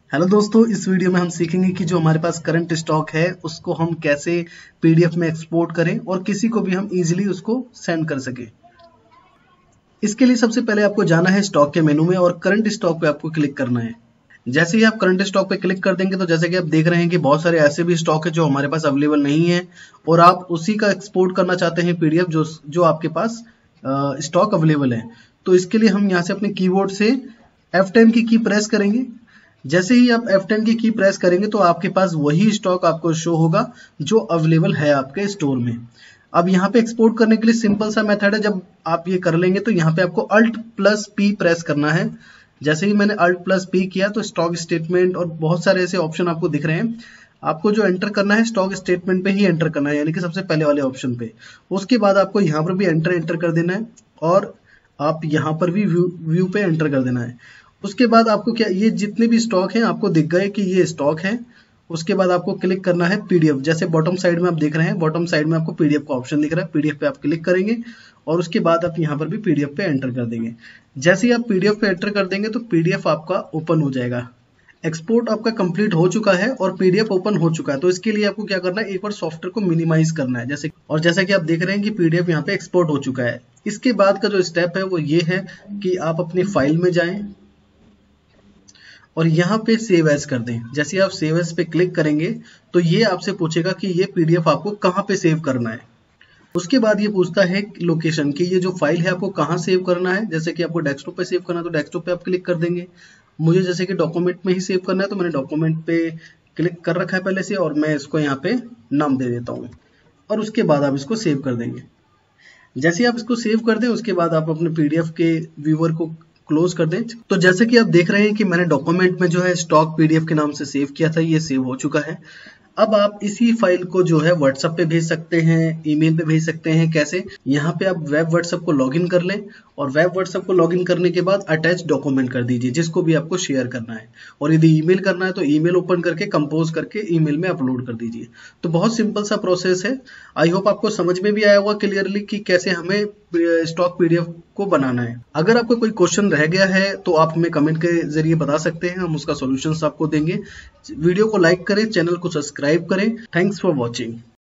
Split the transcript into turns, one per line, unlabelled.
Hello दोस्तों, इस video में हम सीखेंगे कि जो हमारे पास करंट स्टॉक है उसको हम कैसे पीडीएफ में एक्सपोर्ट करें और किसी को भी हम इजीली उसको सेंड कर सके। इसके लिए सबसे पहले आपको जाना है स्टॉक के मेनू में और करंट स्टॉक पे आपको क्लिक करना है। जैसे ही आप करंट स्टॉक पे क्लिक कर देंगे तो जैसे कि आप देख रहे हैं कि बहुत सारे ऐसे भी स्टॉक है जो हमारे पास अवेलेबल नहीं है और आप उसी का एक्सपोर्ट करना चाहते हैं पीडीएफ जो आपके पास स्टॉक अवेलेबल है। तो इसके लिए हम यहाँ से अपने कीबोर्ड से F10 की प्रेस करेंगे। जैसे ही आप F10 की प्रेस करेंगे तो आपके पास वही स्टॉक आपको शो होगा जो अवेलेबल है आपके स्टोर में। अब यहाँ पे एक्सपोर्ट करने के लिए सिंपल सा मेथड है। जब आप ये कर लेंगे तो यहाँ पे आपको Alt+P प्रेस करना है। जैसे ही मैंने Alt+P किया तो स्टॉक स्टेटमेंट और बहुत सारे ऐसे ऑप्शन आपको दिख रहे हैं। आपको जो एंटर करना है स्टॉक स्टेटमेंट पे ही एंटर करना है, यानी कि सबसे पहले वाले ऑप्शन पे। उसके बाद आपको यहाँ पर भी एंटर कर देना है और आप यहाँ पर भी व्यू पे एंटर कर देना है। उसके बाद आपको क्या, ये जितने भी स्टॉक हैं आपको दिख गए कि ये स्टॉक है। उसके बाद आपको क्लिक करना है पीडीएफ। जैसे बॉटम साइड में आप देख रहे हैं, बॉटम साइड में आपको पीडीएफ का ऑप्शन दिख रहा है। पीडीएफ पे आप क्लिक करेंगे और उसके बाद आप यहाँ पर भी पीडीएफ पे एंटर कर देंगे। जैसे ही आप पीडीएफ पे एंटर कर देंगे तो पीडीएफ आपका ओपन हो जाएगा। एक्सपोर्ट आपका कंप्लीट हो चुका है और पीडीएफ ओपन हो चुका है। तो इसके लिए आपको क्या करना है, एक बार सॉफ्टवेयर को मिनिमाइज करना है। जैसा कि आप देख रहे हैं कि पीडीएफ यहाँ पे एक्सपोर्ट हो चुका है। इसके बाद का जो स्टेप है वो ये है कि आप अपनी फाइल में जाएं और यहाँ पे सेव एज कर दें। जैसे आप सेव एज पे क्लिक करेंगे तो ये आपसे पूछेगा कि ये पीडीएफ आपको कहाँ पे सेव करना है। उसके बाद ये पूछता है लोकेशन की, ये जो फाइल है आपको कहाँ सेव करना है। जैसे कि आपको डेस्कटॉप पे सेव करना है तो डेस्कटॉप पे आप क्लिक कर देंगे। मुझे जैसे कि डॉक्यूमेंट में ही सेव करना है तो मैंने डॉक्यूमेंट पे क्लिक कर रखा है पहले से और मैं इसको यहाँ पे नाम दे देता हूँ और उसके बाद आप इसको सेव कर देंगे। जैसे आप इसको सेव कर दें उसके बाद आप अपने पीडीएफ के व्यूअर को क्लोज कर दें। तो जैसे कि आप देख रहे हैं कि मैंने डॉक्यूमेंट में जो है स्टॉक पीडीएफ के नाम से सेव किया था, ये सेव हो चुका है। अब आप इसी फाइल को जो है व्हाट्सएप पे भेज सकते हैं, ईमेल पे भेज सकते हैं। कैसे? यहाँ पे आप वेब व्हाट्सएप को लॉगिन कर लें और वेब व्हाट्सएप को लॉगिन करने के बाद अटैच डॉक्यूमेंट कर दीजिए जिसको भी आपको शेयर करना है। और यदि ईमेल करना है तो ईमेल ओपन करके कंपोज करके ईमेल में अपलोड कर दीजिए। तो बहुत सिंपल सा प्रोसेस है। आई होप आपको समझ में भी आया होगा क्लियरली कि कैसे हमें स्टॉक पीडीएफ को बनाना है। अगर आपको कोई क्वेश्चन रह गया है तो आप हमें कमेंट के जरिए बता सकते हैं, हम उसका सॉल्यूशंस आपको देंगे। वीडियो को लाइक करें, चैनल को सब्सक्राइब करें। Thanks for watching.